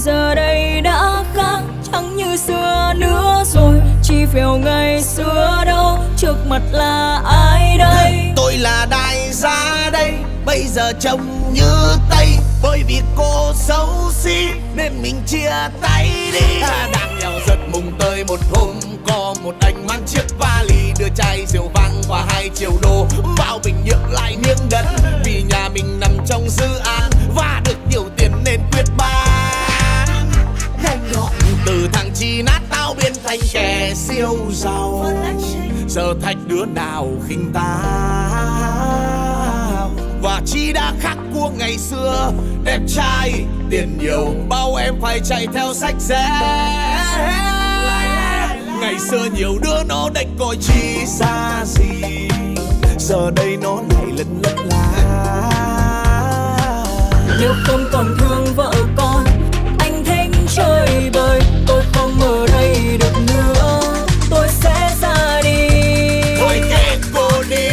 giờ đây đã khác, chẳng như xưa nữa rồi. Chi phèo ngày xưa đâu, trước mặt là ai đây? Tôi là đại gia đây, bây giờ trông như Tây. Bởi vì cô xấu xí nên mình chia tay đi. Đang nhau giật mùng tơi một hôm, có một anh mang chiếc vali đưa chai rượu vang và 2 triệu đô, bảo mình nhượng lại miếng đất vì nhà mình nằm trong dự án và được nhiều tiền nên quyết bán. Nhanh gọn từ thằng chi nát tao biến thành kẻ siêu giàu, giờ thách đứa nào khinh tao. Và chi đã khắc của ngày xưa, đẹp trai tiền nhiều, bao em phải chạy theo sách rẻ. Ngày xưa nhiều đứa nó đành coi chi xa gì, giờ đây nó lại lấn lấn la. Nếu không còn thương vợ con, anh thích chơi bời, tôi không ở đây được nữa, tôi sẽ ra đi. Thôi kệ cô đi.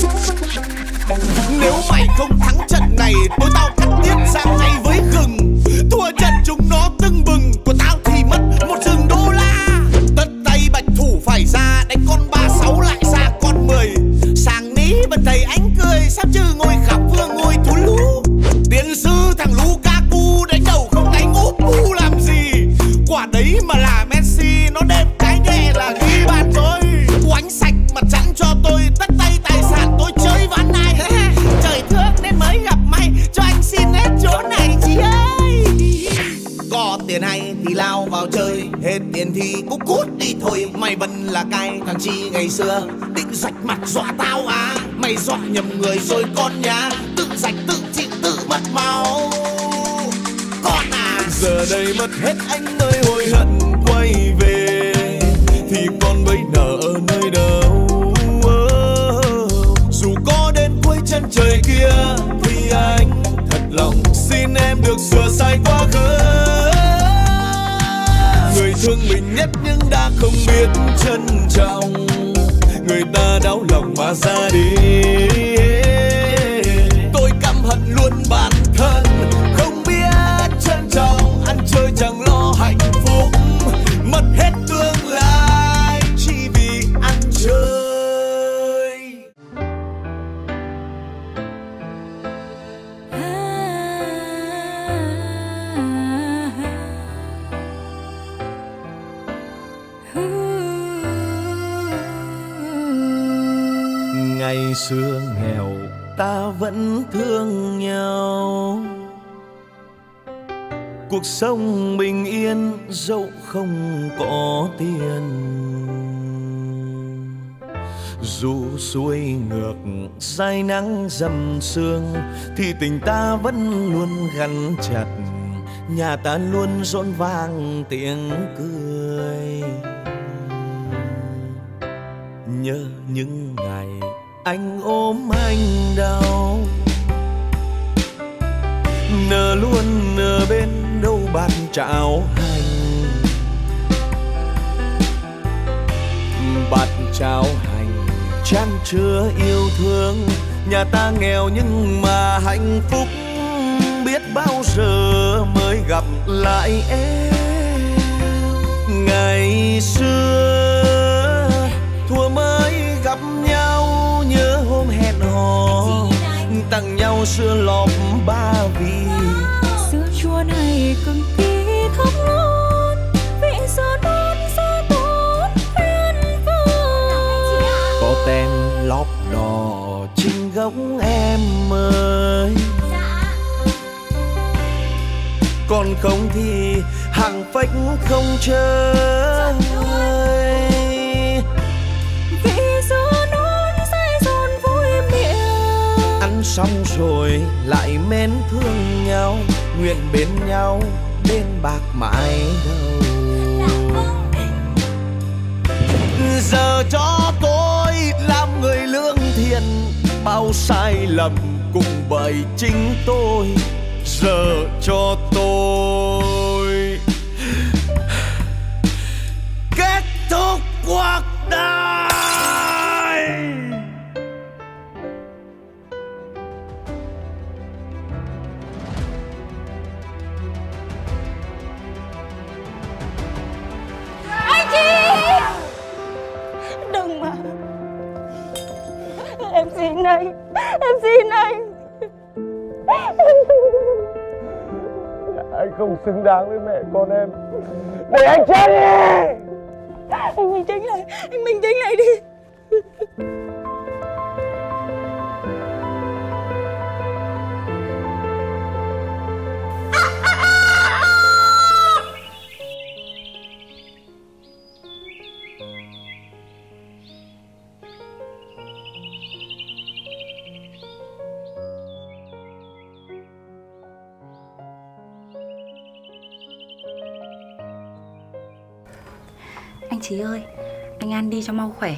Nếu mày không thắng trận này, tôi tao cắt tiết ra ngay với gừng. Thua trận chúng nó tưng bừng, của tao thì mất 1 rừng đô la. Tất tay bạch thủ phải ra, đánh con 36 lại ra con 10. Sàng ní vẫn thấy ánh cười, sao chứ ngồi khắp vương ngồi thú lú. Tiến sư thằng Lukaku đánh đầu không đánh úp bu làm gì. Quả đấy mà là Messi, nó đem cái nhẹ là ghi bàn rồi. Oánh sạch mặt trắng cho tôi, tất tay tài sản tôi chơi ván này. Trời thương nên mới gặp mày, cho anh xin hết chỗ này chị ơi. Có tiền hay thì lao vào chơi, hết tiền thì cũng cút đi thôi. Mày vẫn là cái thằng Chi ngày xưa định rạch mặt dọa tao à. Mày dọa nhầm người rồi con nhà, tự rạch tự chịu tự mất máu. Con à, giờ đây mất hết anh mới hối hận quay về, thì con bấy nở ở nơi đâu. Dù có đến cuối chân trời kia thì anh thật lòng xin em được sửa sai quá khứ. Người thương mình nhất nhưng đã không biết trân trọng, người ta đau lòng mà ra đi. Tôi căm hận luôn bản thân, không biết trân trọng, ăn chơi chẳng lo hạnh phúc, mất hết tương lai chỉ vì ăn chơi. Ngày xưa nghèo ta vẫn thương nhau, cuộc sống bình yên dẫu không có tiền. Dù xuôi ngược dãi nắng dầm sương thì tình ta vẫn luôn gắn chặt, nhà ta luôn rộn vang tiếng cười. Nhớ những ngày anh ôm anh đau, nở luôn nở bên đâu bát cháo hành. Bát cháo hành chan chứa yêu thương, nhà ta nghèo nhưng mà hạnh phúc. Biết bao giờ mới gặp lại em. Ngày xưa thua mới gặp nhau, nhớ hôm hẹn hò tặng nhau sữa lọp ba vì. Sữa chua này cực kỳ thơm ngon, vị giòn non da tốt tuyệt vời. Có tem lóp đỏ trên gốc em ơi, còn không thì hàng phách không chơi. Vị giòn non dai giòn vui miệng, ăn xong rồi lại mến thương nhau, nguyện bên nhau đến bạc mãi đâu. Giờ cho tôi làm người lương thiện, bao sai lầm cùng bởi chính tôi. Giờ cho tôi kết thúc cuộc đời. anh. Em xin anh. Anh không xứng đáng với mẹ con em. Để anh chết đi. Anh bình tĩnh lại. Anh bình tĩnh lại đi. Anh Chí ơi, anh ăn đi cho mau khỏe.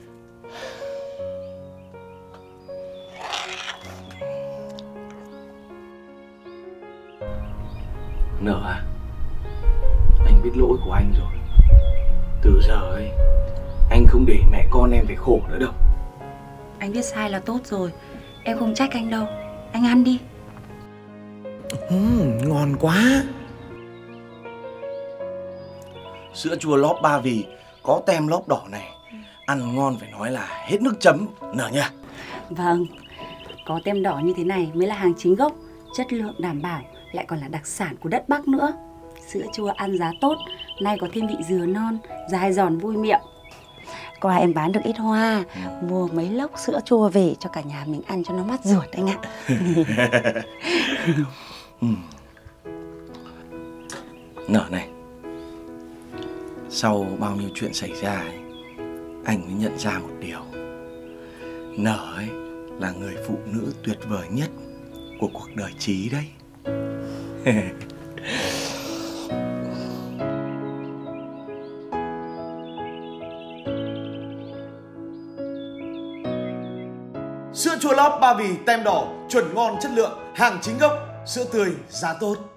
Nở à, anh biết lỗi của anh rồi. Từ giờ ấy, anh không để mẹ con em phải khổ nữa đâu. Anh biết sai là tốt rồi, em không trách anh đâu. Anh ăn đi. Ngon quá. Sữa chua lóp Ba Vì có tem lóp đỏ này, ăn ngon phải nói là hết nước chấm Nở nha. Vâng, có tem đỏ như thế này mới là hàng chính gốc, chất lượng đảm bảo, lại còn là đặc sản của đất Bắc nữa. Sữa chua ăn giá tốt, nay có thêm vị dừa non, dai giòn vui miệng. Qua em bán được ít hoa, mua mấy lốc sữa chua về cho cả nhà mình ăn cho nó mát ruột anh ạ. Nở này, sau bao nhiêu chuyện xảy ra ấy, anh mới nhận ra một điều. Nở ấy là người phụ nữ tuyệt vời nhất của cuộc đời Chí đấy. Sữa chua lóp Ba Vì tem đỏ, chuẩn ngon chất lượng, hàng chính gốc, sữa tươi giá tốt.